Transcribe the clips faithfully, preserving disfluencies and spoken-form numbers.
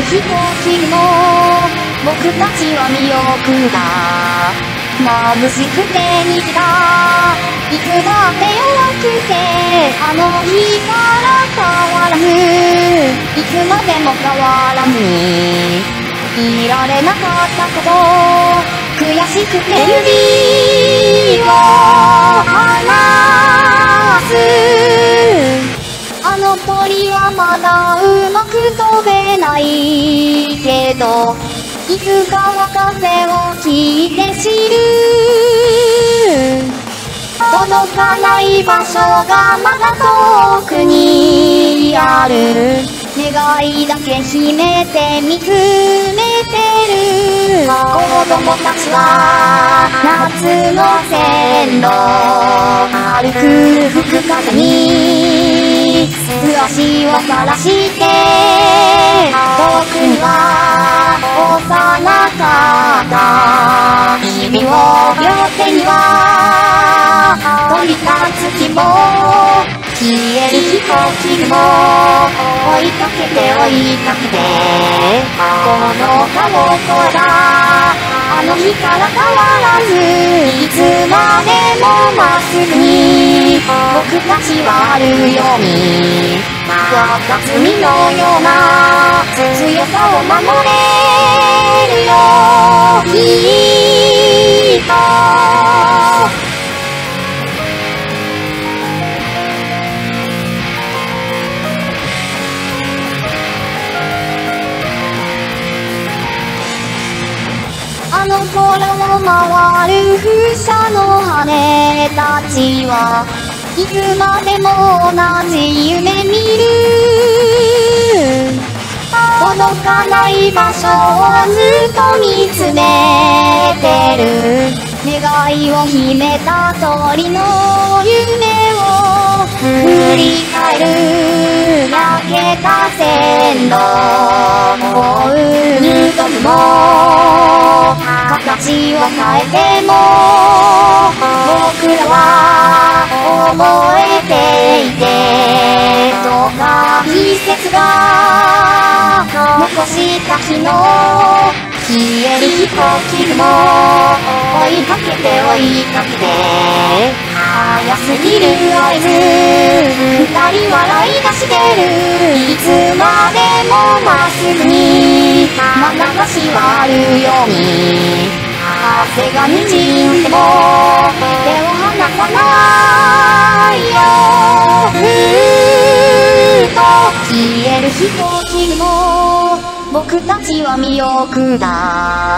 飛行機も僕たちは見送った。眩しくて虹がいくだって弱くて、あの日から変わらず、いつまでも変わらずにいられなかったこと、悔しくて指を離す。あの鳥はまだうまく飛べないけど、いつかは風を聞いて知る。届かない場所がまだ遠くにある。願いだけ秘めて見つめてる。子供たちは夏の線路歩く吹く風に素足をさらして、遠くには幼かった日々を、両手には飛び立つ希望、消える飛行機も追いかけて追いかけて、この顔越えたあの日から変わらず、いつまでもまっすぐに僕たちはあるように、若摘のような強さを守れるよ、きっと。あの空を回る風車の羽たちはいつまでも同じ夢見る。届かない場所をずっと見つめてる。願いを秘めた鳥の夢を振り返る。焼けた線路を追う時も形を変えても僕らは覚えていて、どうか季節が残した日の消える飛行機も追いかけて追いかけて、早すぎる合図二人笑い出してる。いつまでもまっすぐにまなざしはあるように、汗がにじんでも手を離さないよ。ふーっと消える飛行機も僕たちは見送った。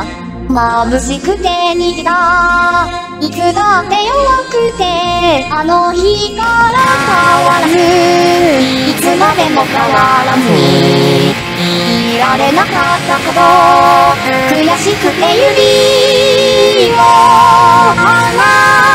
眩しくて虹がいつだって弱くて、あの日から変わらず、いつまでも変わらずにいられなかったこと、悔しくて指を離す。